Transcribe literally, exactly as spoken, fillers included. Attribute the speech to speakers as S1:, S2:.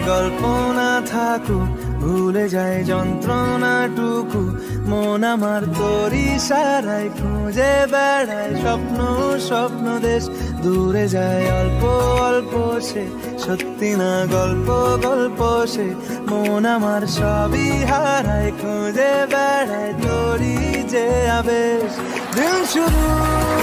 S1: গল্প না থাকুক, ভুলে যায় যন্ত্রণাটুকু। মন আমার তোর ইশারায় খুঁজে বেড়ায় স্বপ্ন স্বপ্ন দেশ। দূরে যায় অল্প অল্প সে, সত্যি না গল্প গল্প সে। মন আমার সবই হারায় খুঁজে বেড়ায় তোরই যে আবেশ। দিন শুরু